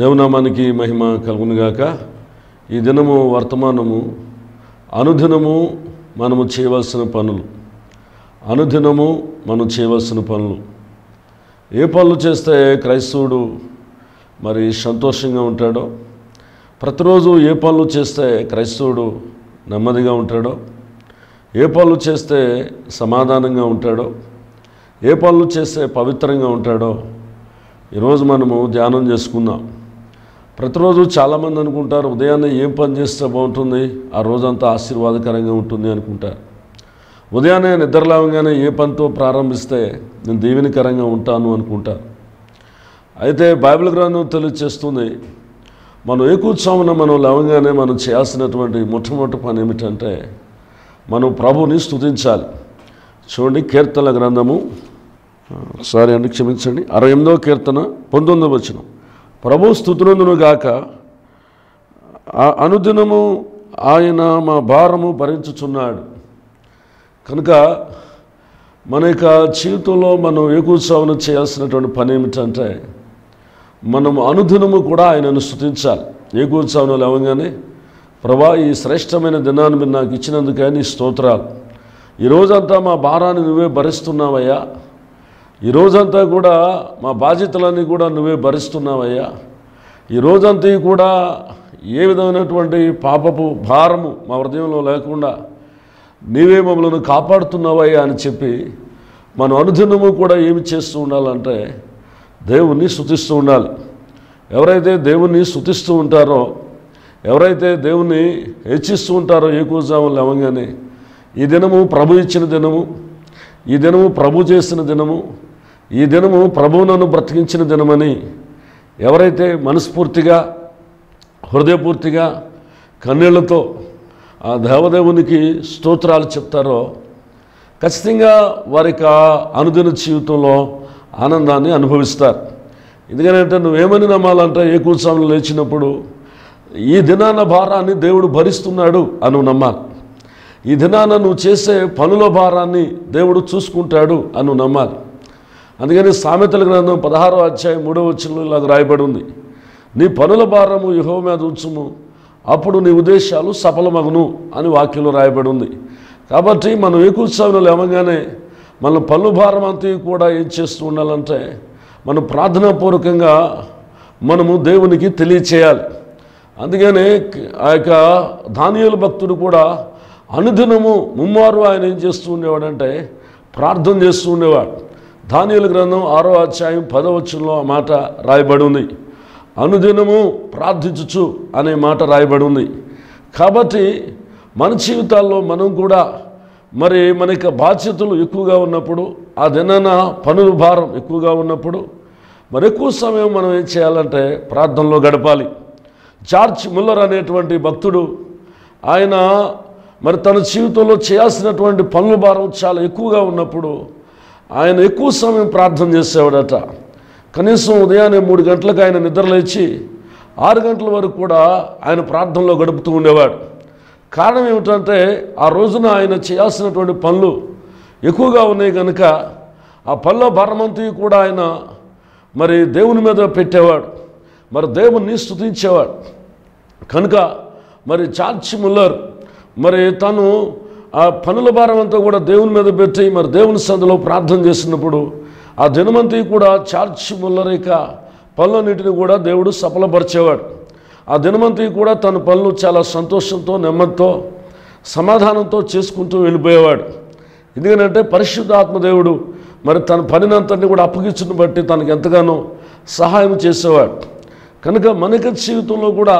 దేవునామానికి మహిమ కలుగునుగాక. ఈ దినము వర్తమానము అనుదినము మనము చేయవలసిన పనులు. అనుదినము మనం చేయవలసిన పనులు. ఏ పనులు చేస్తే క్రైస్తవుడు మరి సంతోషంగా ఉంటాడో, ప్రతిరోజు ఏ పనులు చేస్తే క్రైస్తవుడు నెమ్మదిగా ఉంటాడో, ఏ పనులు చేస్తే సమాధానంగా ఉంటాడో, ఏ పనులు చేస్తే పవిత్రంగా ఉంటాడో ఈరోజు మనము ధ్యానం చేసుకుందాం. ప్రతిరోజు చాలామంది అనుకుంటారు, ఉదయాన్నే ఏం పని చేస్తే బాగుంటుంది, ఆ రోజంతా ఆశీర్వాదకరంగా ఉంటుంది అనుకుంటారు. ఉదయాన్నే నిద్రలేవగానే ఏ పనితో ప్రారంభిస్తే నేను దీవెనకరంగా ఉంటాను అనుకుంటారు. అయితే బైబిల్ గ్రంథం తెలియజేస్తుంది, మనం ఏకూర్చామున మనం లేవగానే మనం చేయాల్సినటువంటి మొట్టమొదటి పని ఏమిటంటే మనం ప్రభుని స్తుతించాలి. చూడండి, కీర్తనల గ్రంథము క్షమించండి 68వ కీర్తన 19వ వచనం. ప్రభు స్తుతునందును గాక, అనుదినము ఆయన మా భారము భరించుచున్నాడు. కనుక మన యొక్క జీవితంలో మనం ఏకూత్సవం చేయాల్సినటువంటి పని ఏమిటంటే మనం అనుదినము కూడా ఆయనను స్తుతించాలి. ఏకూత్సవం లేవగానే, ప్రభా ఈ శ్రేష్టమైన దినాన్ని మీరు నాకు ఇచ్చినందుకే నీ స్తోత్రాలు, ఈరోజంతా మా భారాన్ని నువ్వే భరిస్తున్నావయ్యా, ఈరోజంతా కూడా మా బాధ్యతలన్నీ కూడా నువ్వే భరిస్తున్నావయ్యా, ఈరోజంతా కూడా ఏ విధమైనటువంటి పాపపు భారము మా హృదయంలో లేకుండా నీవే మమ్మల్ని కాపాడుతున్నావయ్యా అని చెప్పి మనం అనుదినము కూడా ఏమి చేస్తూ ఉండాలంటే దేవుణ్ణి స్తుతిస్తూ ఉండాలి. ఎవరైతే దేవుణ్ణి స్తుతిస్తూ ఉంటారో, ఎవరైతే దేవుణ్ణి హెచ్చిస్తూ ఉంటారో ఏకూజాము లేవగానే, ఈ దినము ప్రభు ఇచ్చిన దినము, ఈ దినము ప్రభు చేసిన దినము, ఈ దినము ప్రభువు నన్ను బ్రతికించిన దినమని ఎవరైతే మనస్ఫూర్తిగా హృదయపూర్తిగా కన్నీళ్లతో ఆ దేవదేవునికి స్తోత్రాలు చెప్తారో ఖచ్చితంగా వారికి అనుదిన జీవితంలో ఆనందాన్ని అనుభవిస్తారు. ఎందుకంటే నువ్వేమని నమ్మాలంటే ఏకూత్సవం లేచినప్పుడు ఈ దినాన భారాన్ని దేవుడు భరిస్తున్నాడు అని నమ్మాలి. ఈ దినాన నువ్వు చేసే పనుల భారాన్ని దేవుడు చూసుకుంటాడు అని నమ్మాలి. అందుకని సామెతల గ్రంథం 16వ అధ్యాయం 3వ వచనంలో ఇలాగ రాయబడి ఉంది, నీ పనుల భారము యెహోవా మీద ఉంచుము, అప్పుడు నీ ఉద్దేశాలు సఫలమగును అని వాక్యంలో రాయబడి ఉంది. కాబట్టి మనం ఏకూత్సవం లేవగానే మన పనుల భారం అంతా కూడా ఏం చేస్తూ ఉండాలంటే మనం ప్రార్థనాపూర్వకంగా మనము దేవునికి తెలియచేయాలి. అందుకనే ఆ యొక్క దానియేలు భక్తుడు కూడా అనుదినము ముమ్మారు ఆయన ఏం చేస్తూ ఉండేవాడంటే ప్రార్థన చేస్తూ ఉండేవాడు. దానియేలు గ్రంథం 6వ అధ్యాయం 10వ వచనంలో ఆ మాట రాయబడి ఉంది. అనుదినము ప్రార్థించుచు అనే మాట రాయబడి ఉంది. కాబట్టి మన జీవితాల్లో మనం కూడా మరి మన యొక్క బాధ్యతలు ఎక్కువగా ఉన్నప్పుడు, ఆ దినాన పనుల భారం ఎక్కువగా ఉన్నప్పుడు మరి ఎక్కువ సమయం మనం ఏం చేయాలంటే ప్రార్థనలో గడపాలి. జార్జ్ ముల్లర్ అనేటువంటి భక్తుడు, ఆయన మరి తన జీవితంలో చేయాల్సినటువంటి పనుల భారం చాలా ఎక్కువగా ఉన్నప్పుడు ఆయన ఎక్కువ సమయం ప్రార్థన చేసేవాడట. కనీసం ఉదయాన్నే 3 గంటలకు ఆయన నిద్రలేచి 6 గంటల వరకు కూడా ఆయన ప్రార్థనలో గడుపుతూ ఉండేవాడు. కారణం ఏమిటంటే ఆ రోజున ఆయన చేయాల్సినటువంటి పనులు ఎక్కువగా ఉన్నాయి కనుక ఆ పనుల భారమంతా కూడా ఆయన మరి దేవుని మీద పెట్టేవాడు, మరి దేవుణ్ణి స్తుతించేవాడు. కనుక మరి జార్జ్ ముల్లర్ మరి తను ఆ పనుల భారం అంతా కూడా దేవుని మీద పెట్టి మరి దేవుని సన్నిధిలో ప్రార్థన చేసినప్పుడు ఆ దినమంతా కూడా జార్జ్ ముల్లర్ యొక్క పనులన్నింటినీ కూడా దేవుడు సఫలపరిచేవాడు. ఆ దినమంతా కూడా తన పనులు చాలా సంతోషంతో నెమ్మదితో సమాధానంతో చేసుకుంటూ వెళ్ళిపోయేవాడు. ఎందుకంటే పరిశుద్ధాత్మ దేవుడు మరి తన పనినంతని కూడా అప్పగించుని బట్టి తనకు ఎంతగానో సహాయం చేసేవాడు. కనుక మనకి జీవితంలో కూడా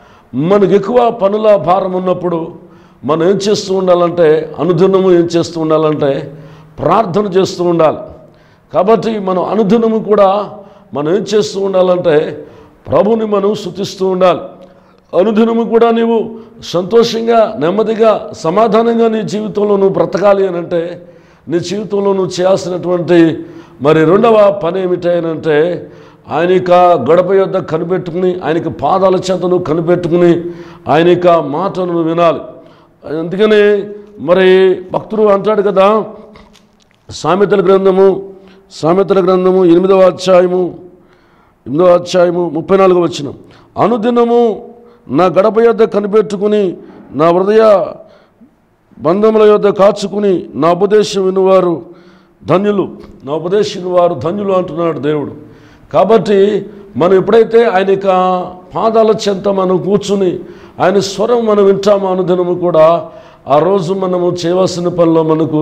మనకు ఎక్కువ పనుల భారం ఉన్నప్పుడు మనం ఏం చేస్తూ ఉండాలంటే అనుదినము ఏం చేస్తూ ఉండాలంటే ప్రార్థన చేస్తూ ఉండాలి. కాబట్టి మనం అనుదినము కూడా మనం ఏం చేస్తూ ఉండాలంటే ప్రభుని మనం స్తుతిస్తూ ఉండాలి. అనుదినము కూడా నీవు సంతోషంగా నెమ్మదిగా సమాధానంగా నీ జీవితంలో నువ్వు బ్రతకాలి అని అంటే నీ జీవితంలో నువ్వు చేయాల్సినటువంటి మరి రెండవ పని ఏమిటంటే ఆయన యొక్క గడప యొద్ద కనిపెట్టుకుని, ఆయనకి పాదాల చెంత నువ్వు కనిపెట్టుకుని ఆయన యొక్క మాటను వినాలి. అందుకని మరి భక్తుడు అంటాడు కదా, సామెతల గ్రంథము 8వ అధ్యాయము 8వ అధ్యాయము 34వ వచనం. అనుదినము నా గడప యొద్ద కనిపెట్టుకుని నా హృదయ బంధముల యొద్ద కాచుకుని నా ఉపదేశం వినువారు ధన్యులు. నా ఉపదేశం వినువారు ధన్యులు అంటున్నాడు దేవుడు. కాబట్టి మనం ఎప్పుడైతే ఆయన యొక్క పాదాల చెంత మనం కూర్చుని ఆయన స్వరం మనం వింటామో అనుదినము కూడా ఆ రోజు మనము చేయవలసిన పనిలో మనకు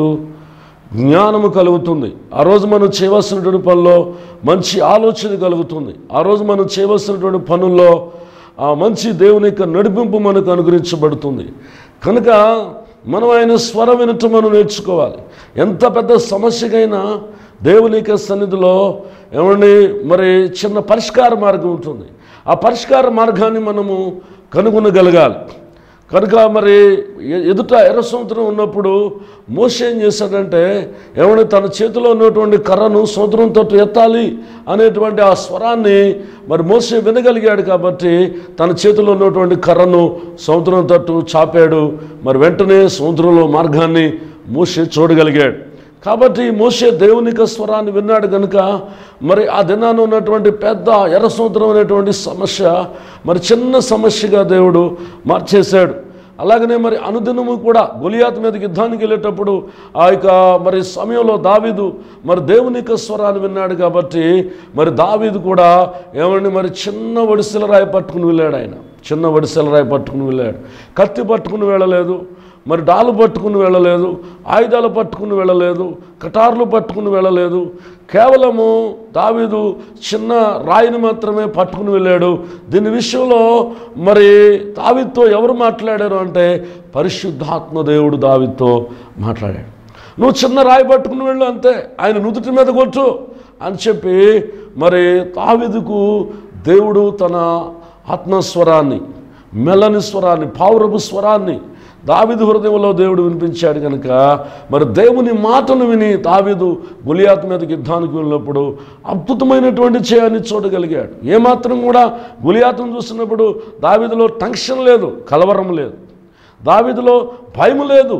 జ్ఞానము కలుగుతుంది. ఆ రోజు మనం చేయవలసినటువంటి పనిలో మంచి ఆలోచన కలుగుతుంది. ఆ రోజు మనం చేయవలసినటువంటి పనుల్లో ఆ మంచి దేవుని యొక్క నడిపింపు మనకు అనుగ్రహించబడుతుంది. కనుక మనం ఆయన స్వరం వినటం మనం నేర్చుకోవాలి. ఎంత పెద్ద సమస్యకైనా దేవుని యొక్క సన్నిధిలో ఏమండి మరి చిన్న పరిష్కార మార్గం ఉంటుంది. ఆ పరిష్కార మార్గాన్ని మనము కనుగొనగలగాలి. కనుక మరి ఎదుట ఎర్ర సముద్రం ఉన్నప్పుడు మోషే ఏం చేశాడంటే ఏమని తన చేతిలో ఉన్నటువంటి కర్రను సముద్రం తట్టు ఎత్తాలి అనేటువంటి ఆ స్వరాన్ని మరి మోషే వినగలిగాడు. కాబట్టి తన చేతిలో ఉన్నటువంటి కర్రను సముద్రం తట్టు చాపాడు. మరి వెంటనే సముద్రంలో మార్గాన్ని మోషే చూడగలిగాడు. కాబట్టి మోషే దేవుని యొక్క స్వరాన్ని విన్నాడు కనుక మరి ఆ దినాన ఉన్నటువంటి పెద్ద ఎర్ర సముద్రం అనేటువంటి సమస్య మరి చిన్న సమస్యగా దేవుడు మార్చేశాడు. అలాగనే మరి అనుదినము కూడా గొలియాతు మీదకి యుద్ధానికి వెళ్ళేటప్పుడు ఆ యొక్క మరి సమయంలో దావీదు మరి దేవుని యొక్క స్వరాన్ని విన్నాడు. కాబట్టి మరి దావీదు కూడా ఏమండి మరి చిన్న ఒడిసెల రాయి పట్టుకుని వెళ్ళాడు. ఆయన చిన్న ఒడిసెల రాయి పట్టుకుని వెళ్ళాడు. కత్తి పట్టుకుని వెళ్ళలేదు, మరి డాలు పట్టుకుని వెళ్ళలేదు, ఆయుధాలు పట్టుకుని వెళ్ళలేదు, కటార్లు పట్టుకుని వెళ్ళలేదు. కేవలము దావీదు చిన్న రాయిని మాత్రమే పట్టుకుని వెళ్ళాడు. దీని విషయంలో మరి దావీదుతో ఎవరు మాట్లాడారు అంటే పరిశుద్ధాత్మ దేవుడు దావీదుతో మాట్లాడాడు. నువ్వు చిన్న రాయి పట్టుకుని వెళ్ళు అంతే, ఆయన నుదుటి మీద కొట్టు అని చెప్పి మరి దావీదుకు దేవుడు తన ఆత్మస్వరాన్ని, మెల్లని స్వరాన్ని, పావురపు స్వరాన్ని దావీదు హృదయంలో దేవుడు వినిపించాడు. కనుక మరి దేవుని మాటను విని దావీదు గొలియాతు మీదకి యుద్ధానికి వెళ్ళినప్పుడు అద్భుతమైనటువంటి చేయాన్ని చూడగలిగాడు. ఏమాత్రం కూడా గొలియాతును చూసినప్పుడు దావీదులో టెన్షన్ లేదు, కలవరం లేదు, దావీదులో భయం లేదు,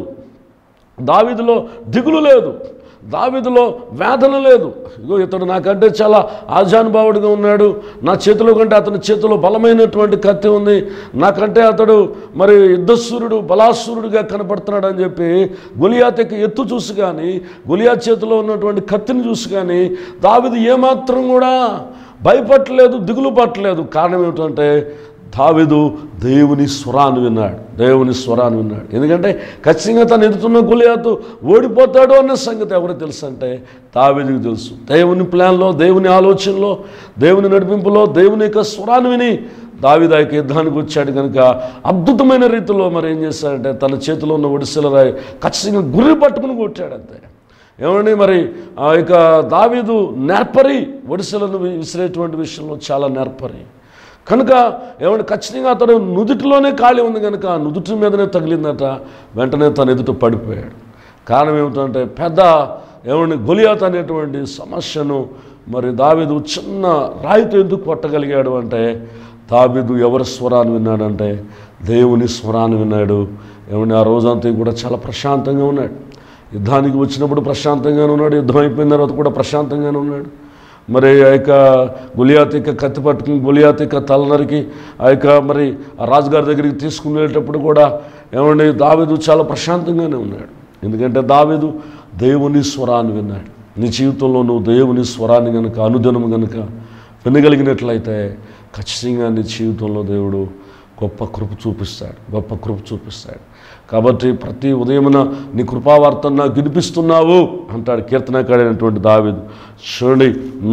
దావీదులో దిగులు లేదు, దావీదులో వేదన లేదు. ఇగో ఇతడు నాకంటే చాలా ఆజానుభావుడిగా ఉన్నాడు, నా చేతిలో కంటే అతని చేతిలో బలమైనటువంటి కత్తి ఉంది, నాకంటే అతడు మరి యుద్ధశూరుడు బలాసూరుడుగా కనపడుతున్నాడు అని చెప్పి గొలియాతు యొక్క ఎత్తు చూసి కానీ గొలియాతు చేతిలో ఉన్నటువంటి కత్తిని చూసి కానీ దావీదు ఏమాత్రం కూడా భయపడలేదు, దిగులు పట్టలేదు. కారణం ఏమిటంటే దావీదు దేవుని స్వరాన్ని విన్నాడు, దేవుని స్వరాన్ని విన్నాడు. ఎందుకంటే ఖచ్చితంగా తను ఎదుగుతున్న గొలియాతు ఓడిపోతాడు అన్న సంగతి ఎవరికి తెలుసు అంటే దావీదుకు తెలుసు. దేవుని ప్లాన్లో, దేవుని ఆలోచనలో, దేవుని నడిపింపులో దేవుని యొక్క స్వరాన్ని విని దావీదు ఆ యొక్క యుద్ధానికి వచ్చాడు. కనుక అద్భుతమైన రీతిలో మరి ఏం చేశాడంటే తన చేతిలో ఉన్న ఒడిసెల రాయి ఖచ్చితంగా గుర్రి పట్టుకుని కొట్టాడు అంతే. ఏమండి మరి ఆ యొక్క దావీదు నేర్పరి, ఒడిసెలను విసిరేటువంటి విషయంలో చాలా నేర్పరి. కనుక ఏమంటే ఖచ్చితంగా అతడు నుదుటిలోనే ఖాళీ ఉంది కనుక నుదుటి మీదనే తగిలిందట. వెంటనే తన ఎదుట పడిపోయాడు. కారణం ఏమిటంటే పెద్ద ఏమండి గొలియాతు అనేటువంటి సమస్యను మరి దావీదు చిన్న రాయితో ఎందుకు కొట్టగలిగాడు అంటే దావీదు ఎవరి స్వరాన్ని విన్నాడంటే దేవుని స్వరాన్ని విన్నాడు. ఏమండి ఆ రోజంతా కూడా చాలా ప్రశాంతంగా ఉన్నాడు. యుద్ధానికి వచ్చినప్పుడు ప్రశాంతంగానే ఉన్నాడు, యుద్ధం అయిపోయిన తర్వాత కూడా ప్రశాంతంగానే ఉన్నాడు. మరి ఆ యొక్క గొలియాతు యొక్క కత్తి పట్టుకుని గొలియాతు యొక్క తలనరికి ఆ యొక్క మరి ఆ రాజుగారి దగ్గరికి తీసుకుని వెళ్ళేటప్పుడు కూడా ఏమండి దావీదు చాలా ప్రశాంతంగానే ఉన్నాడు. ఎందుకంటే దావీదు దేవుని స్వరాన్ని విన్నాడు. నీ జీవితంలో నువ్వు దేవుని స్వరాన్ని కనుక అనుదినము కనుక వినగలిగినట్లయితే ఖచ్చితంగా నీ జీవితంలో దేవుడు గొప్ప కృప చూపిస్తాడు, గొప్ప కృప చూపిస్తాడు. కాబట్టి ప్రతి ఉదయమున నీ కృపావార్తను నాకు వినిపిస్తున్నావు అంటాడు కీర్తనకాడైనటువంటి దావీదు. చూడండి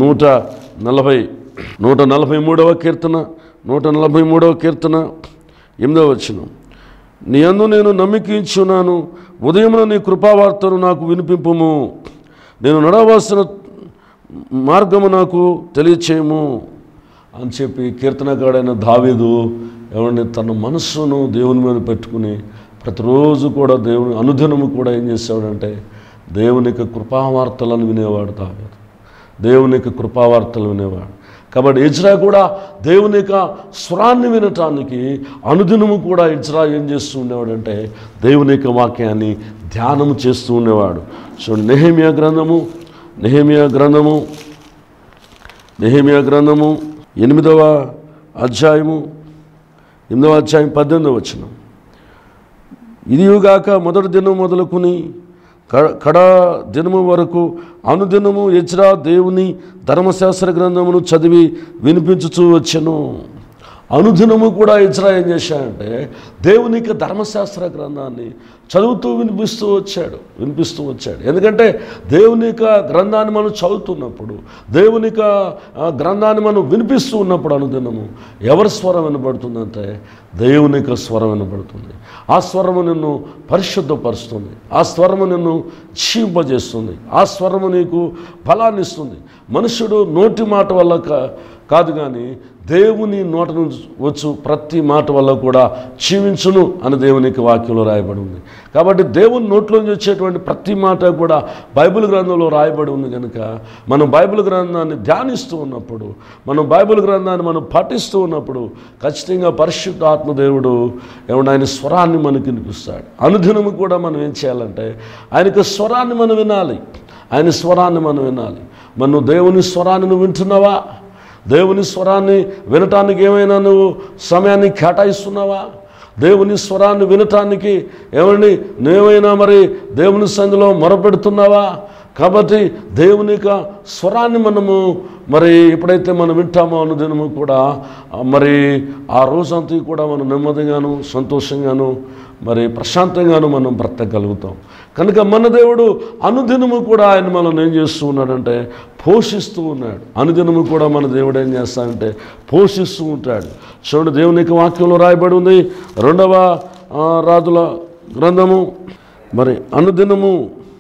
143వ కీర్తన 143వ కీర్తన 8వ వచనం. నీ యందు నేను నమ్మికించున్నాను, ఉదయమున నీ కృపావార్తను నాకు వినిపింపుము, నేను నడవలసిన మార్గము నాకు తెలియచేయము అని చెప్పి కీర్తనకాడైన దావీదు ఏమండి తన మనస్సును దేవుని మీద పెట్టుకుని ప్రతిరోజు కూడా దేవుని అనుదినము కూడా ఏం చేసేవాడంటే దేవుని యొక్క కృపావార్తలను వినేవాడు దావీదు, దేవుని యొక్క కృపావార్తలు వినేవాడు. కాబట్టి ఇజ్రా కూడా దేవుని యొక్క స్వరాన్ని వినటానికి అనుదినము కూడా ఇజ్రా ఏం చేస్తూ ఉండేవాడంటే దేవుని యొక్క వాక్యాన్ని ధ్యానము చేస్తూ ఉండేవాడు. చూడండి నెహెమియా గ్రంథము 8వ అధ్యాయం 18వ వచనం. ఇదియుగాక మొదటి దినం మొదలుకొని కడా దినము వరకు అనుదినము ఎజ్రా దేవుని ధర్మశాస్త్ర గ్రంథమును చదివి వినిపించుచూ వచ్చెను. అనుదినము కూడా ఎజ్రా ఏం చేశాడంటే దేవుని ధర్మశాస్త్ర గ్రంథాన్ని చదువుతూ వినిపిస్తూ వచ్చాడు. ఎందుకంటే దేవుని గ్రంథాన్ని మనం చదువుతున్నప్పుడు, దేవుని గ్రంథాన్ని మనం వినిపిస్తూ ఉన్నప్పుడు అనుదినము ఎవరి స్వరం వినబడుతుందంటే దేవుని స్వరం వినబడుతుంది. ఆ స్వరము నిన్ను పరిశుద్ధపరుస్తుంది, ఆ స్వరము నిన్ను జీవింపజేస్తుంది, ఆ స్వరము నీకు బలాన్ని ఇస్తుంది. మనుషుడు నోటి మాట వల్ల కాదు కానీ దేవుని నోట నుంచి వచ్చు ప్రతి మాట వల్ల కూడా జీవించును అని దేవునికి వాక్యంలో రాయబడి ఉంది. కాబట్టి దేవుని నోట్లోంచి వచ్చేటువంటి ప్రతి మాట కూడా బైబిల్ గ్రంథంలో రాయబడి ఉంది కనుక మనం బైబిల్ గ్రంథాన్ని ధ్యానిస్తూ ఉన్నప్పుడు, మనం బైబిల్ గ్రంథాన్ని మనం పఠిస్తూ ఉన్నప్పుడు ఖచ్చితంగా పరిశుద్ధ ఆత్మదేవుడు ఆయన స్వరాన్ని మనకు వినిపిస్తాడు. అనుదినము కూడా మనం ఏం చేయాలంటే ఆయనకు స్వరాన్ని మనం వినాలి, ఆయన స్వరాన్ని మనం వినాలి. మనం దేవుని స్వరాన్ని నువ్వు వింటున్నావా? దేవుని స్వరాన్ని వినటానికి ఏమైనా నువ్వు సమయాన్ని కేటాయిస్తున్నావా? దేవుని స్వరాన్ని వినటానికి నువ్వేమైనా మరి దేవుని సన్నిధిలో మొరపెడుతున్నావా? కాబట్టి దేవుని స్వరాన్ని మనము మరి ఎప్పుడైతే మనం వింటామో అనుదినము కూడా మరి ఆ రోజంతా కూడా మనం నెమ్మదిగాను సంతోషంగాను మరి ప్రశాంతంగాను మనం బ్రతకగలుగుతాం. కనుక మన దేవుడు అనుదినము కూడా ఆయన మనల్ని ఏం చేస్తూ ఉన్నాడంటే పోషిస్తూ ఉన్నాడు. అనుదినము కూడా మన దేవుడు ఏం చేస్తాడంటే పోషిస్తూ ఉంటాడు. చూడండి, దేవునికి వాక్యంలో రాయబడి ఉంది 2వ రాజుల గ్రంథము. మరి అనుదినము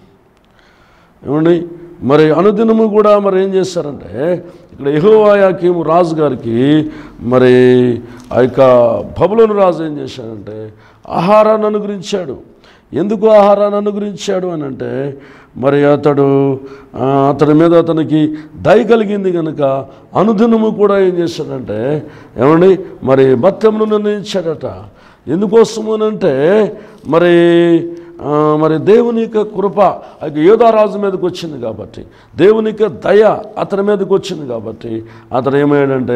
మరి అనుదినము కూడా మరి ఏం చేస్తారంటే ఇక్కడ యెహోయాకీము రాజు గారికి మరి ఆ యొక్క బబులోను రాజు ఏం చేశాడంటే ఆహారాన్ని అనుగ్రహించాడు. ఎందుకు ఆహారాన్ని అనుగ్రహించాడు అని అంటే మరి అతడి మీద అతనికి దయ కలిగింది కనుక అనుదినము కూడా ఏం చేశాడంటే మరి భత్యమును నిర్ణయించాడట. ఎందుకోసము అనంటే మరి దేవుని యొక్క కృప యోధారాజు మీదకి వచ్చింది కాబట్టి, దేవుని యొక్క దయ అతని మీదకి వచ్చింది కాబట్టి అతను ఏమయ్యాడంటే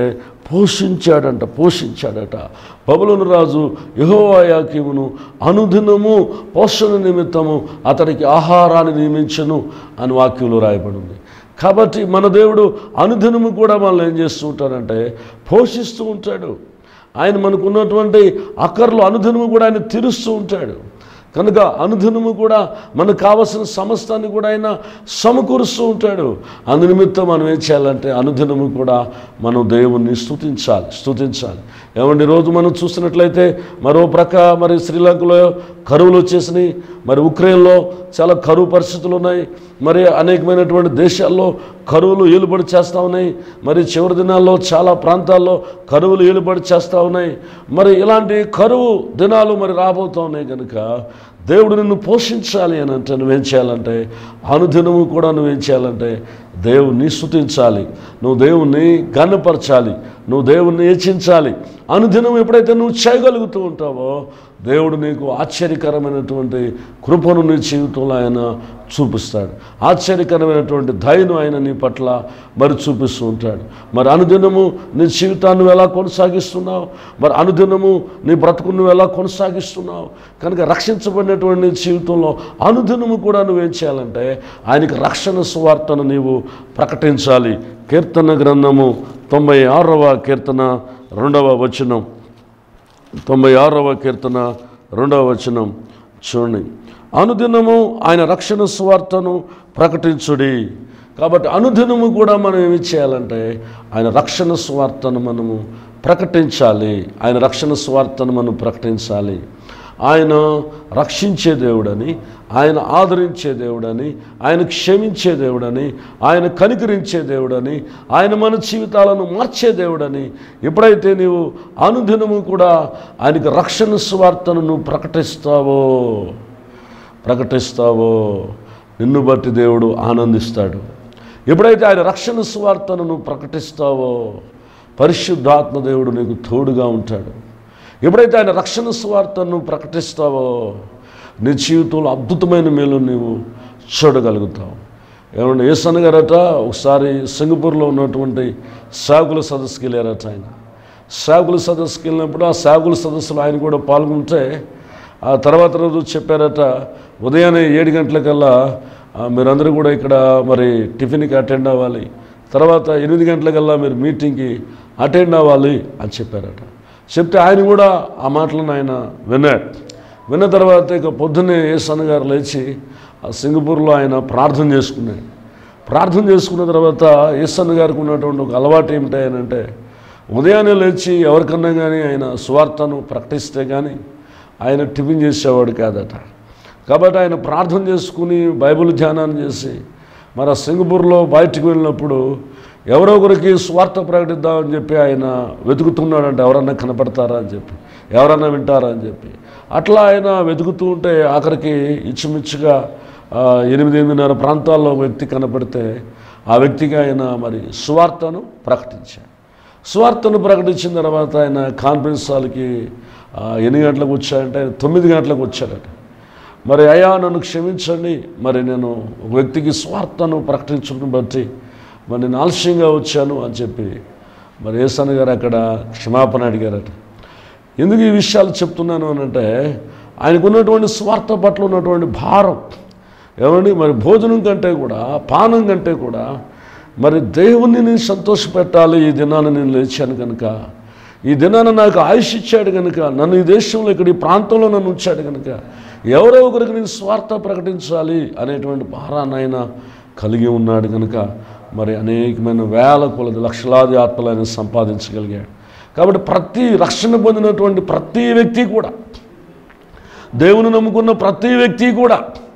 పోషించాడట. బబులోను రాజు యెహోయాకీమును అనుదినము పోషణ నిమిత్తము అతనికి ఆహారాన్ని నియమించను అని వాక్యంలో రాయబడింది. కాబట్టి మన దేవుడు అనుదినము కూడా మనల్ని ఏం చేస్తూ ఉంటాడంటే పోషిస్తూ ఉంటాడు. ఆయన మనకు ఉన్నటువంటి అక్కర్లు అనుదినము కూడా ఆయన తీరుస్తూ ఉంటాడు. కనుక అనుదినము కూడా మనకు కావలసిన సమస్తాన్ని కూడా ఆయన సమకూరుస్తూ ఉంటాడు. అందునిమిత్తం మనం ఏం చేయాలంటే అనుదినము కూడా మనం దేవుణ్ణి స్తుతించాలి. ఈరోజు మనం చూసినట్లయితే మరో ప్రక్క మరి శ్రీలంకలో కరువులు వచ్చేసినాయి, మరి ఉక్రెయిన్లో చాలా కరువు పరిస్థితులు ఉన్నాయి, మరి అనేకమైనటువంటి దేశాల్లో కరువులు ఏలుబడి చేస్తూ ఉన్నాయి. మరి చివరి దినాల్లో చాలా ప్రాంతాల్లో కరువులు ఏలుబడి చేస్తూ ఉన్నాయి. మరి ఇలాంటి కరువు దినాలు మరి రాబోతూ ఉన్నాయి కనుక దేవుడు నిన్ను పోషించాలి అని అంటే నువ్వేం చేయాలంటే అనుదినము కూడా నువ్వేం చేయాలంటే దేవుణ్ణి స్తుతించాలి, నువ్వు దేవుణ్ణి ఘనపరచాలి, నువ్వు దేవుణ్ణి హెచ్చించాలి. అనుదినం ఎప్పుడైతే నువ్వు చేయగలుగుతూ ఉంటావో దేవుడు నీకు ఆశ్చర్యకరమైనటువంటి కృపను నీ జీవితంలో ఆయన చూపిస్తాడు. ఆశ్చర్యకరమైనటువంటి దయను ఆయన నీ పట్ల మరి చూపిస్తూ ఉంటాడు. మరి అనుదినము నీ జీవితాన్ని నువ్వు ఎలా కొనసాగిస్తున్నావు, మరి అనుదినము నీ బ్రతుకును నువ్వు ఎలా కొనసాగిస్తున్నావు. కనుక రక్షించబడినటువంటి నీ జీవితంలో అనుదినము కూడా నువ్వేం చేయాలంటే ఆయనకి రక్షణ సువార్తను నీవు ప్రకటించాలి. కీర్తన గ్రంథము 96వ కీర్తన 2వ వచనం, 96వ కీర్తన 2వ వచనం చూడండి. అనుదినము ఆయన రక్షణ సువార్తను ప్రకటించుడి. కాబట్టి అనుదినము కూడా మనం ఏమి చేయాలంటే ఆయన రక్షణ సువార్తను మనము ప్రకటించాలి. ఆయన రక్షణ సువార్తను మనం ప్రకటించాలి. ఆయన రక్షించే దేవుడని, ఆయన ఆదరించే దేవుడని, ఆయన క్షమించే దేవుడని, ఆయన కనికరించే దేవుడని, ఆయన మన జీవితాలను మార్చే దేవుడని ఎప్పుడైతే నీవు అనుదినము కూడా ఆయనకి రక్షణ సువార్తను నువ్వు ప్రకటిస్తావో నిన్ను బట్టి దేవుడు ఆనందిస్తాడు. ఎప్పుడైతే ఆయన రక్షణ సువార్తను నువ్వు ప్రకటిస్తావో పరిశుద్ధాత్మ దేవుడు నీకు తోడుగా ఉంటాడు. ఎప్పుడైతే ఆయన రక్షణ సువార్తను ప్రకటిస్తావో నీ జీవితంలో అద్భుతమైన మేలు నీవు చూడగలుగుతావు. ఏమంటే యేసన్న గారట ఒకసారి సింగపూర్లో ఉన్నటువంటి సేవకుల సదస్సుకి వెళ్ళారట. ఆయన సేవకుల సదస్సుకి వెళ్ళినప్పుడు ఆ సేవకుల సదస్సులో ఆయన కూడా పాల్గొంటే ఆ తర్వాత రోజు చెప్పారట, ఉదయాన్నే 7 గంటలకల్లా మీరందరూ కూడా ఇక్కడ మరి టిఫిన్కి అటెండ్ అవ్వాలి, తర్వాత 8 గంటలకల్లా మీరు మీటింగ్కి అటెండ్ అవ్వాలి అని చెప్పారట. చెప్తే ఆయన కూడా ఆ మాటలను ఆయన విన్నాడు. విన్న తర్వాత ఇక పొద్దున్నే యేసన్న గారు లేచి ఆ సింగపూర్లో ఆయన ప్రార్థన చేసుకున్నాడు. ప్రార్థన చేసుకున్న తర్వాత యేసన్న గారికి ఉన్నటువంటి ఒక అలవాటు ఏమిటాయనంటే, ఉదయాన్నే లేచి ఎవరికన్నా కానీ ఆయన సువార్తను ప్రకటిస్తే కానీ ఆయన టిఫిన్ చేసేవాడు కాదట. కాబట్టి ఆయన ప్రార్థన చేసుకుని బైబిల్ ధ్యానాన్ని చేసి మరి ఆ సింగపూర్లో బయటికి వెళ్ళినప్పుడు ఎవరో ఒకరికి స్వార్థ ప్రకటిద్దామని చెప్పి ఆయన వెతుకుతున్నాడంటే, ఎవరన్నా కనపడతారా అని చెప్పి, ఎవరన్నా వింటారా అని చెప్పి. అట్లా ఆయన వెతుకుతూ ఉంటే ఆఖరికి ఇచ్చుమిచ్చుగా 8-8:30 ప్రాంతాల్లో ఒక వ్యక్తి కనపడితే ఆ వ్యక్తికి ఆయన మరి సువార్తను ప్రకటించాడు. సువార్తను ప్రకటించిన తర్వాత ఆయన కాన్ఫరెన్స్ హాల్కి ఎన్ని గంటలకు వచ్చాడంటే 9 గంటలకు వచ్చాడట. మరి అయ్యా నన్ను క్షమించండి, మరి నేను ఒక వ్యక్తికి స్వార్థను ప్రకటించడం బట్టి మరి నేను ఆలస్యంగా వచ్చాను అని చెప్పి మరి యేసన్న గారు అక్కడ క్షమాపణ అడిగారట. ఎందుకు ఈ విషయాలు చెప్తున్నాను అనంటే, ఆయనకున్నటువంటి స్వార్థ పట్ల ఉన్నటువంటి భారం ఏమండి, మరి భోజనం కంటే కూడా పానం కంటే కూడా మరి దేవుణ్ణి నేను సంతోషపెట్టాలి. ఈ దినాన్ని నేను లేచాను కనుక, ఈ దినాన నాకు ఆయుష్ ఇచ్చాడు కనుక, నన్ను ఈ దేశంలో ఇక్కడ ఈ ప్రాంతంలో నన్ను ఉంచాడు కనుక ఎవరో ఒకరికి నేను స్వార్థ ప్రకటించాలి అనేటువంటి భారాన్ని ఆయన కలిగి ఉన్నాడు కనుక మరి అనేకమైన వేల కొలది లక్షలాది ఆత్మలు ఆయన సంపాదించగలిగాడు. కాబట్టి ప్రతి రక్షణ పొందినటువంటి ప్రతి వ్యక్తి కూడా, దేవుని నమ్ముకున్న ప్రతి వ్యక్తి కూడా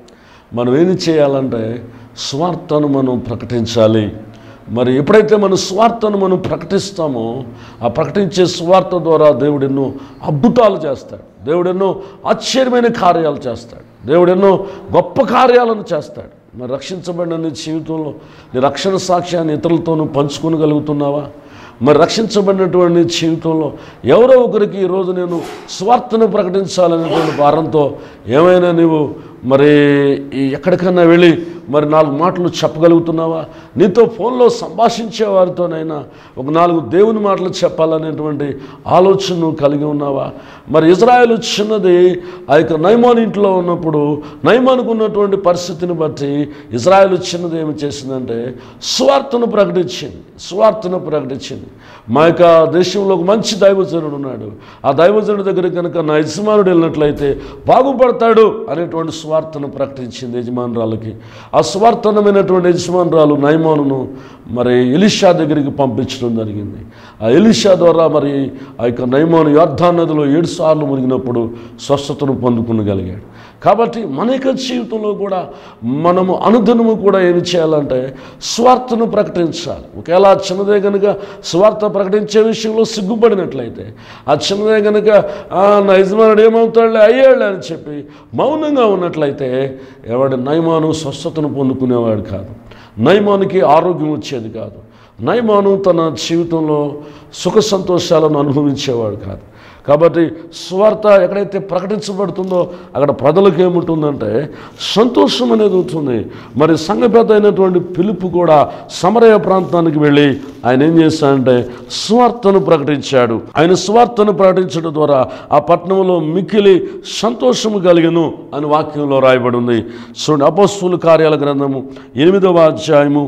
మనం ఏం చేయాలంటే స్వార్థను మనం ప్రకటించాలి. మరి ఎప్పుడైతే మన స్వార్థను మనం ప్రకటిస్తామో ఆ ప్రకటించే స్వార్థ ద్వారా దేవుడు ఎన్నో అద్భుతాలు చేస్తాడు, దేవుడు ఎన్నో ఆశ్చర్యమైన కార్యాలు చేస్తాడు, దేవుడు ఎన్నో గొప్ప కార్యాలను చేస్తాడు. మరి రక్షించబడిన నీ జీవితంలో నీ రక్షణ సాక్ష్యాన్ని ఇతరులతోనూ పంచుకోగలుగుతున్నావా? మరి రక్షించబడినటువంటి జీవితంలో ఎవరో ఒకరికి ఈరోజు నేను స్వార్థను ప్రకటించాలనేటువంటి భారంతో ఏమైనా నీవు మరి ఎక్కడికన్నా వెళ్ళి మరి 4 మాటలు చెప్పగలుగుతున్నావా? నీతో ఫోన్లో సంభాషించే వారితోనైనా ఒక 4 దేవుని మాటలు చెప్పాలనేటువంటి ఆలోచన నువ్వు కలిగి ఉన్నావా? మరి ఇజ్రాయేల్ చిన్నది ఆ యొక్క నయమాను ఇంట్లో ఉన్నప్పుడు నయమానుకు ఉన్నటువంటి పరిస్థితిని బట్టి ఇజ్రాయేల్ చిన్నది ఏమి చేసిందంటే స్వార్థను ప్రకటించింది. స్వార్థను ప్రకటించింది. మా యొక్క దేశంలో ఒక మంచి దైవజనుడు ఉన్నాడు, ఆ దైవజనుడి దగ్గర కనుక నా యజమానుడు వెళ్ళినట్లయితే బాగుపడతాడు అనేటువంటి స్వార్థను ప్రకటించింది యజమానురాలకి. ఆ స్వార్థనమైనటువంటి యజమానురాలు నయమానును మరి ఎలీషా దగ్గరికి పంపించడం జరిగింది. ఆ ఎలీషా ద్వారా మరి ఆ యొక్క నయమాను యొర్దాను నదిలో 7 సార్లు మునిగినప్పుడు స్వస్థతను పొందుకునగలిగాడు. కాబట్టి మన యొక్క జీవితంలో కూడా మనము అనుదినము కూడా ఏమి చేయాలంటే స్వార్థను ప్రకటించాలి. ఒకవేళ చిన్నదే కనుక స్వార్థ ప్రకటించే విషయంలో సిగ్గుపడినట్లయితే, ఆ చిన్నదే కనుక నా యజమానుడు ఏమవుతాడులే అయ్యాడులే అని చెప్పి మౌనంగా ఉన్నట్లయితే ఎవడి నయమాను స్వస్థతను పొందుకునేవాడు కాదు, నయమానికి ఆరోగ్యం వచ్చేది కాదు, నయమాను తన జీవితంలో సుఖ సంతోషాలను అనుభవించేవాడు కాదు. కాబట్టి స్వార్థ ఎక్కడైతే ప్రకటించబడుతుందో అక్కడ ప్రజలకు ఏముంటుందంటే సంతోషం అనేది ఉంటుంది. మరి సంఘ పెద్ద అయినటువంటి పిలుపు కూడా సమరయ ప్రాంతానికి వెళ్ళి ఆయన ఏం చేశాడంటే స్వార్థను ప్రకటించాడు. ఆయన స్వార్థను ప్రకటించడం ద్వారా ఆ పట్టణంలో మిక్కిలి సంతోషము కలిగను అని వాక్యంలో రాయబడి ఉంది. చూడండి, అపోస్తలుల కార్యాల గ్రంథము 8వ అధ్యాయము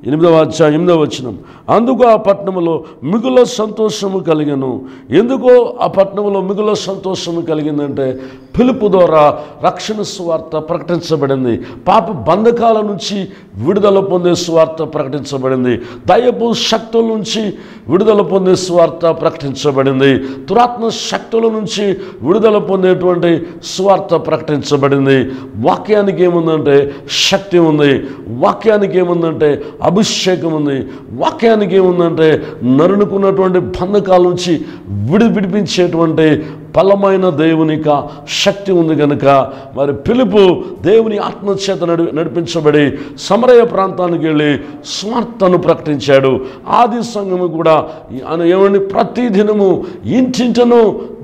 8వ వచనం. అందుకు ఆ పట్టణంలో మిగుల సంతోషము కలిగను. ఎందుకో ఆ పట్టణంలో మిగుల సంతోషము కలిగిందంటే పిలుపు ద్వారా రక్షణ సువార్త ప్రకటించబడింది. పాప బంధకాల నుంచి విడుదల పొందే సువార్త ప్రకటించబడింది. దయ్యపు శక్తుల నుంచి విడుదల పొందే సువార్త ప్రకటించబడింది. దురాత్మ శక్తుల నుంచి విడుదల పొందేటువంటి సువార్త ప్రకటించబడింది. వాక్యానికి ఏముందంటే శక్తి ఉంది, వాక్యానికి ఏముందంటే అభిషేకం ఉంది, వాక్యానికి ఏముందంటే నరునుకున్నటువంటి బంధకాల నుంచి విడిపించేటువంటి బలమైన దేవునిక శక్తి ఉంది కనుక మరి పిలుపు దేవుని ఆత్మచేత నడిపించబడి సమరయ ప్రాంతానికి వెళ్ళి స్వార్థను ప్రకటించాడు. ఆది సంఘము కూడా ఏమండి ప్రతిదినము ఇంటింటను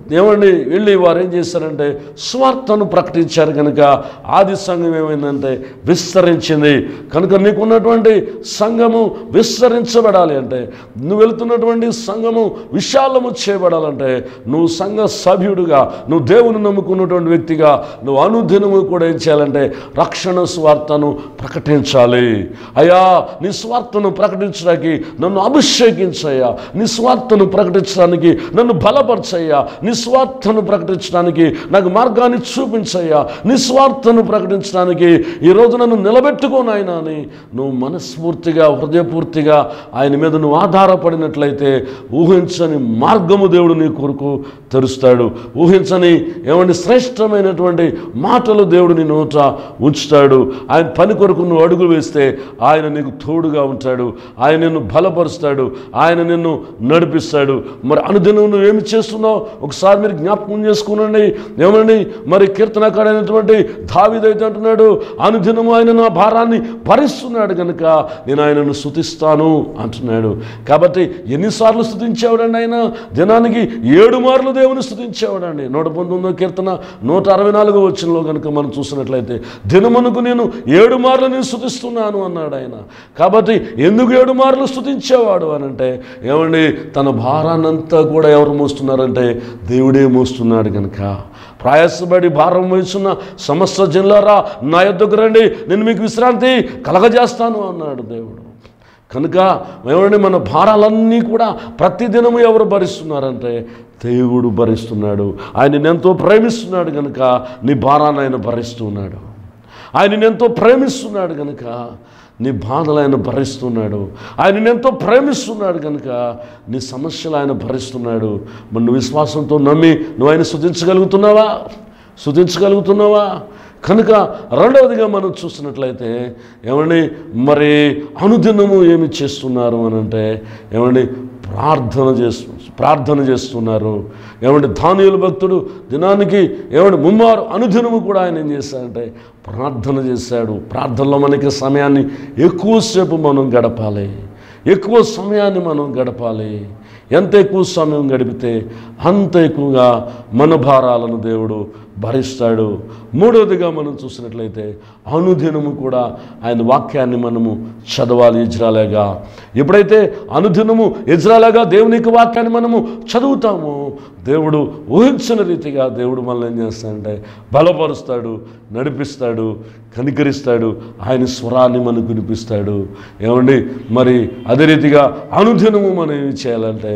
ఏమండి వెళ్ళి వారు ఏం చేశారంటే స్వార్థను ప్రకటించారు. కనుక ఆది సంఘం ఏమైందంటే విస్తరించింది. కనుక నీకున్నటువంటి సంఘము విస్తరించబడాలి అంటే, నువ్వు వెళుతున్నటువంటి సంఘము విశాలము చేయబడాలంటే, నువ్వు సంఘ సభ్యుడిగా, నువ్వు దేవుని నమ్ముకున్నటువంటి వ్యక్తిగా నువ్వు అనుదినము కూడా ఏం చేయాలంటే రక్షణ స్వార్థను ప్రకటించాలి. అయ్యా నీ స్వార్థను ప్రకటించడానికి నన్ను అభిషేకించయ్యా, నీ స్వార్థను ప్రకటించడానికి నన్ను బలపరచయ్యా, నిస్వార్థను ప్రకటించడానికి నాకు మార్గాన్ని చూపించయ్యా, నిస్వార్థను ప్రకటించడానికి ఈరోజు నన్ను నిలబెట్టుకోనాయనా అని నువ్వు మనస్ఫూర్తిగా హృదయపూర్తిగా ఆయన మీద నువ్వు ఆధారపడినట్లయితే ఊహించని మార్గము దేవుడు నీ కొరకు తెరుస్తాడు. ఊహించని ఏమంటే శ్రేష్టమైనటువంటి మాటలు దేవుడు నీ నోట ఉంచుతాడు. ఆయన పని కొరకు నువ్వు అడుగులు వేస్తే ఆయన నీకు తోడుగా ఉంటాడు, ఆయన నిన్ను బలపరుస్తాడు, ఆయన నిన్ను నడిపిస్తాడు. మరి అనుదినం నువ్వు ఏమి చేస్తున్నావు ఒకసారి మీరు జ్ఞాపకం చేసుకునండి. ఏమండి మరి కీర్తనకాడైనటువంటి దావీదైతే అంటున్నాడు, అనుదినము ఆయన నా భారాన్ని భరిస్తున్నాడు కనుక నేను ఆయనను స్తుతిస్తాను అంటున్నాడు. కాబట్టి ఎన్నిసార్లు స్తుతించేవాడండి ఆయన? దినానికి 7 మార్లు దేవుని స్తుతించేవాడండి. 119వ కీర్తన 164వ వచనంలో కనుక మనం చూసినట్లయితే దినమునకు నేను 7 మార్లు నేను స్తుతిస్తున్నాను అన్నాడు ఆయన. కాబట్టి ఎందుకు 7 మార్లు స్తుతించేవాడు అనంటే, ఏమండి తన భారాన్నంతా కూడా ఎవరు మోస్తున్నారంటే దేవుడే మోస్తున్నాడు కనుక. ప్రయాసపడి భారం వహిస్తున్న సమస్త జనులారా నా యొద్దకు రండి, నేను మీకు విశ్రాంతి కలగజేస్తాను అన్నాడు దేవుడు. కనుక ఏమండి మన భారాలన్నీ కూడా ప్రతిదినము ఎవరు భరిస్తున్నారంటే దేవుడు భరిస్తున్నాడు. ఆయన ఎంతో ప్రేమిస్తున్నాడు కనుక నీ భారాన్ని ఆయన భరిస్తున్నాడు. ఆయన ఎంతో ప్రేమిస్తున్నాడు కనుక నీ బాధలు ఆయన భరిస్తున్నాడు. ఆయన ఎంతో ప్రేమిస్తున్నాడు కనుక నీ సమస్యలు ఆయన భరిస్తున్నాడు. మరి నువ్వు విశ్వాసంతో నమ్మి నువ్వు ఆయన స్తుతించగలుగుతున్నావా? స్తుతించగలుగుతున్నావా? కనుక రెండవదిగా మనం చూసినట్లయితే ఏమండి మరి అనుదినము ఏమి చేస్తున్నారు అని అంటే, ఏమండి ప్రార్థన చేస్తున్నారు. ఏమంటే దానియేలు భక్తుడు దినానికి ఏమంటే 3 మారు అనుదినము కూడా ఆయన ఏం చేశాడంటే ప్రార్థన చేశాడు. ప్రార్థనలో మనకి సమయాన్ని ఎక్కువసేపు మనం గడపాలి, ఎక్కువ సమయాన్ని మనం గడపాలి. ఎంత ఎక్కువ సమయం గడిపితే అంత ఎక్కువగా మన భారాలను దేవుడు భరిస్తాడు. మూడవదిగా మనం చూసినట్లయితే అనుదినము కూడా ఆయన వాక్యాన్ని మనము చదవాలి. ఇజ్రాయెలుగా ఎప్పుడైతే అనుదినము ఇజ్రాయెలుగా దేవుని యొక్క వాక్యాన్ని మనము చదువుతామో దేవుడు ఊహించిన రీతిగా దేవుడు మనల్ని ఏం చేస్తాడంటే బలపరుస్తాడు, నడిపిస్తాడు, కనికరిస్తాడు, ఆయన స్వరాన్ని మనకు వినిపిస్తాడు. ఏమండి మరి అదే రీతిగా అనుదినము మనం ఏమి చేయాలంటే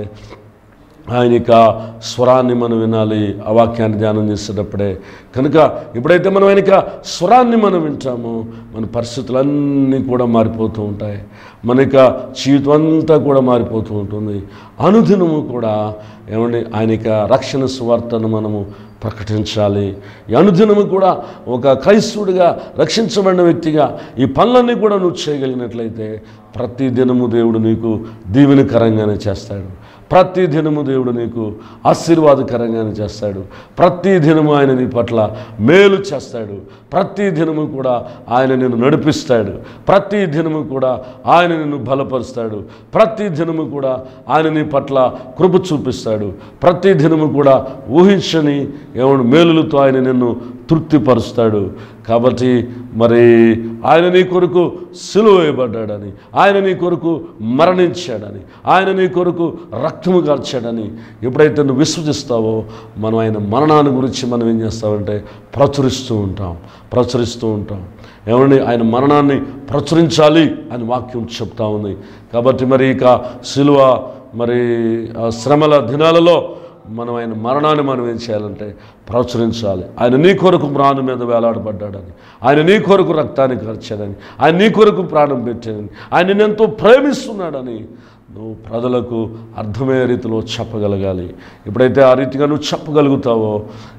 ఆయన యొక్క స్వరాన్ని మనం వినాలి, ఆ వాక్యాన్ని ధ్యానం చేసేటప్పుడే. కనుక ఎప్పుడైతే మనం ఆయన యొక్క స్వరాన్ని మనం వింటామో మన పరిస్థితులన్నీ కూడా మారిపోతూ ఉంటాయి, మన యొక్క జీవితం అంతా కూడా మారిపోతూ ఉంటుంది. అనుదినము కూడా ఏమండి ఆయన యొక్క రక్షణ సువార్తను మనము ప్రకటించాలి. ఈ అనుదినము కూడా ఒక క్రైస్తవుడిగా రక్షించబడిన వ్యక్తిగా ఈ పనులన్నీ కూడా నువ్వు చేయగలిగినట్లయితే ప్రతి దినము దేవుడు నీకు దీవెనకరంగానే చేస్తాడు. ప్రతి దినము దేవుడు నీకు ఆశీర్వాదకరంగానే చేస్తాడు. ప్రతి దినము ఆయన నీ పట్ల మేలు చేస్తాడు. ప్రతి దినము కూడా ఆయన నిన్ను నడిపిస్తాడు. ప్రతి దినము కూడా ఆయన నిన్ను బలపరుస్తాడు. ప్రతి దినము కూడా ఆయన నీ పట్ల కృప చూపిస్తాడు. ప్రతి దినము కూడా ఊహించని ఏమన్నా మేలులతో ఆయన నిన్ను తృప్తిపరుస్తాడు. కాబట్టి మరి ఆయన నీ కొరకు సిలువ వేయబడ్డాడని, ఆయన నీ కొరకు మరణించాడని, ఆయన నీ కొరకు రక్తము కార్చాడని ఎప్పుడైతే నువ్వు విశ్వసిస్తావో మనం ఆయన మరణాన్ని గురించి మనం ఏం చేస్తామంటే ప్రచురిస్తూ ఉంటాం. ఏమండి ఆయన మరణాన్ని ప్రచురించాలి అని వాక్యం చెప్తా ఉంది. కాబట్టి మరి ఇక సిలువ మరి శ్రమల దినాలలో మనం ఆయన మరణాన్ని మనం ఏం చేయాలంటే ప్రచురించాలి. ఆయన నీ కొరకు ప్రాణం మీద వేలాడబడ్డాడని, ఆయన నీ కొరకు రక్తాన్ని కార్చాడని, ఆయన నీ కొరకు ప్రాణం పెట్టాడని, ఆయన నిన్నెంతో ప్రేమిస్తున్నాడని నువ్వు ప్రజలకు అర్థమయ్యే రీతిలో చెప్పగలగాలి. ఎప్పుడైతే ఆ రీతిగా నువ్వు చెప్పగలుగుతావో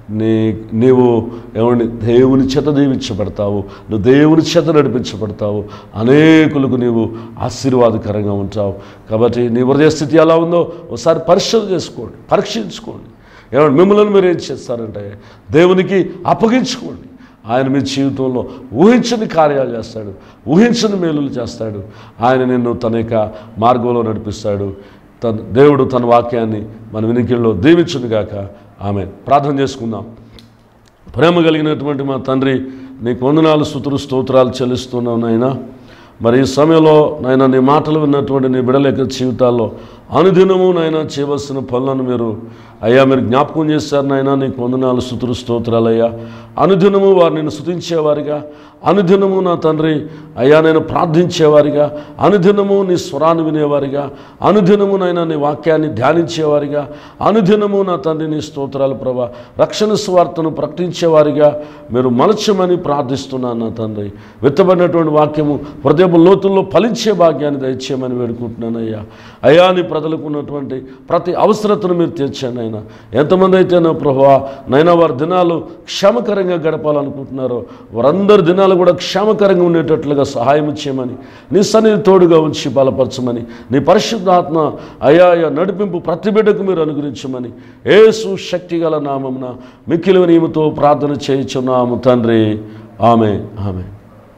నీవు ఏమండి దేవుని చేత దీవించబడతావు, నువ్వు దేవుని చేత నడిపించబడతావు, అనేకులకు నీవు ఆశీర్వాదకరంగా ఉంటావు. కాబట్టి నీ హృదయ స్థితి ఎలా ఉందో ఒకసారి పరీక్షించుకోండి. ఏమంటే మిమ్మల్ని మీరు ఏం చేస్తారంటే దేవునికి అప్పగించుకోండి. ఆయన మీ జీవితంలో ఊహించని కార్యాలు చేస్తాడు, ఊహించని మేలులు చేస్తాడు. ఆయన నిన్ను తన యొక్క మార్గంలో నడిపిస్తాడు. దేవుడు తన వాక్యాన్ని మన వినికిడిలో దీవించునుగాక. ఆమేన్. ప్రార్థన చేసుకుందాం. ప్రేమ కలిగినటువంటి మా తండ్రి, నీకు వందనాలు, స్తుతులు, స్తోత్రాలు చెల్లిస్తున్నాం నాయనా. మరి ఈ సమయంలో నాయన నీ మాటలు విన్నటువంటి నీ బిడ్డల యొక్క జీవితాల్లో అనుదినము నాయన చేయవలసిన పనులను మీరు జ్ఞాపకం చేశారు నాయన. నీకు వందనాలు, స్తుతులు, స్తోత్రాలు అయ్యా. అనుదినము వారు నేను స్తుతించేవారిగా, అనుదినము నా తండ్రి నేను ప్రార్థించేవారిగా, అనుదినము నీ స్వరాన్ని వినేవారిగా, అనుదినము నాయన నీ వాక్యాన్ని ధ్యానించేవారిగా, అనుదినము నా తండ్రి నీ స్తోత్రాలు ప్రభా రక్షణ సువార్తను ప్రకటించేవారిగా మీరు మలచమని ప్రార్థిస్తున్నాను నా తండ్రి. విత్తబడినటువంటి వాక్యము హృదయపు లోతుల్లో ఫలించే భాగ్యాన్ని దయచేయమని వేడుకుంటున్నాను అయ్యా. నీ ప్రజలకు ఉన్నటువంటి ప్రతి అవసరతను మీరు తీర్చండి అయినా. ఎంతమంది అయితే నా ప్రభువా నైనా వారి దినాలు క్షేమకరంగా గడపాలనుకుంటున్నారో వారందరి దినాలు కూడా క్షేమకరంగా ఉండేటట్లుగా సహాయం చేయమని, నీ సన్నిధి తోడుగా ఉంచి బలపరచమని, నీ పరిశుద్ధాత్మ అయా నడిపింపు ప్రతి బిడ్డకు మీరు అనుగ్రహించమని యేసు శక్తిగల నామమున మిక్కిలి నీముతో ప్రార్థన చేయుచున్నాము తండ్రి. ఆమేన్. ఆమేన్.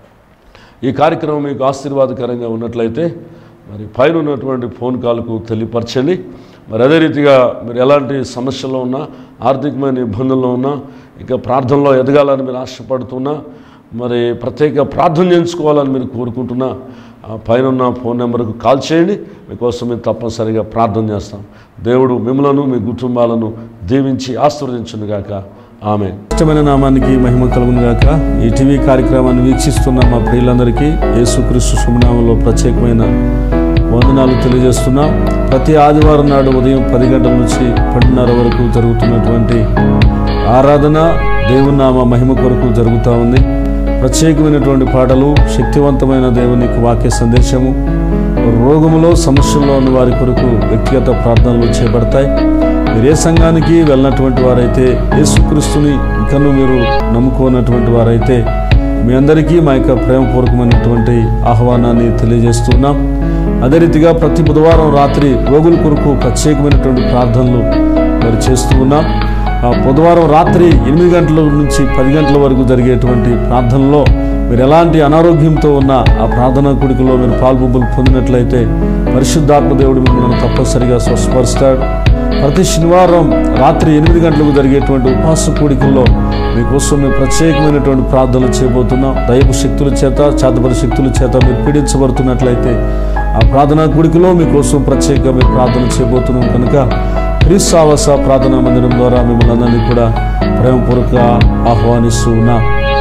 ఈ కార్యక్రమం మీకు ఆశీర్వాదకరంగా ఉన్నట్లయితే మరి పైన ఉన్నటువంటి ఫోన్ కాల్కు తెలియపరచండి. మరి అదే రీతిగా మీరు ఎలాంటి సమస్యల్లో ఉన్నా, ఆర్థికమైన ఇబ్బందుల్లో ఉన్నా, ఇంకా ప్రార్థనలో ఎదగాలని మీరు ఆశపడుతున్నా, మరి ప్రత్యేక ప్రార్థన చేయించుకోవాలని మీరు కోరుకుంటున్నా, ఆ పైన ఉన్న ఫోన్ నెంబర్కు కాల్ చేయండి. మీకోసం మేము తప్పనిసరిగా ప్రార్థన చేస్తాం. దేవుడు మిమ్మలను మీ కుటుంబాలను దీవించి ఆశీర్వదించునుగాక. ఆమేన్. ఇష్టమైన నామానికి మహిమ కలుగునుగాక. ఈ టీవీ కార్యక్రమాన్ని వీక్షిస్తున్న మా ప్రియులందరికీ యేసుక్రీస్తు శుభనామంలో ప్రత్యేకమైన వందనాలు తెలియజేస్తున్నాం. ప్రతి ఆదివారం నాడు ఉదయం 10 గంటల నుంచి 10:30 వరకు జరుగుతున్నటువంటి ఆరాధన దేవుని నామ మహిమ కొరకు జరుగుతూ ఉంది. ప్రత్యేకమైనటువంటి పాటలు, శక్తివంతమైన దేవునికి వాక్య సందేశము, రోగములో సమస్యల్లో ఉన్న వారి కొరకు వ్యక్తిగత ప్రార్థనలు చేపడతాయి. మీరు ఏ సంఘానికి వెళ్ళినటువంటి వారైతే, యేసుక్రీస్తుని ఇంకనూ మీరు నమ్ముకోనటువంటి వారైతే మీ అందరికీ మా యొక్క ప్రేమపూర్వకమైనటువంటి ఆహ్వానాన్ని తెలియజేస్తున్నాం. అదే రీతిగా ప్రతి బుధవారం రాత్రి రోగుల కొరకు ప్రత్యేకమైనటువంటి ప్రార్థనలు మరి చేస్తూ ఉన్నాం. ఆ బుధవారం రాత్రి 8 గంటల నుంచి 10 గంటల వరకు జరిగేటువంటి ప్రార్థనలో మీరు ఎలాంటి అనారోగ్యంతో ఉన్న ఆ ప్రార్థనా కూడికలో మీరు పాల్పొంపులు పొందినట్లయితే పరిశుద్ధాత్మ దేవుడు మిమ్మల్ని తప్పనిసరిగా స్వస్థపరుస్తాడు. ప్రతి శనివారం రాత్రి 8 గంటలకు జరిగేటువంటి ఉపవాస కూడికల్లో మీకోసం మేము ప్రత్యేకమైనటువంటి ప్రార్థనలు చేయబోతున్నాం. దైవ శక్తుల చేత, చేతబడి శక్తుల చేత మీరు పీడించబడుతున్నట్లయితే ఆ ప్రార్థనా కూడికలో మీకోసం ప్రత్యేకంగా మేము ప్రార్థన చేయబోతున్నాం. కనుక క్రీస్తు ఆవాస ప్రార్థనా మందిరం ద్వారా మిమ్మల్ని అందరినీ కూడా ప్రేమపూర్వక ఆహ్వానిస్తూ ఉన్నాం.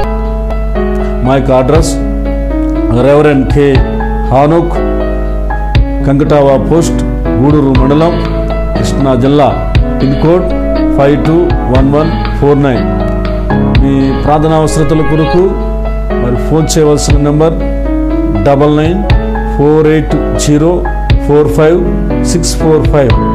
మా యొక్క address reverend K Hanok, Kankatava post, Gudur మండలం, కృష్ణా జిల్లా, పిన్ కోడ్ 521149. మీ ప్రార్థనా అవసరతల కొరకు మరి ఫోన్ చేయవలసిన నెంబర్ 9948045645.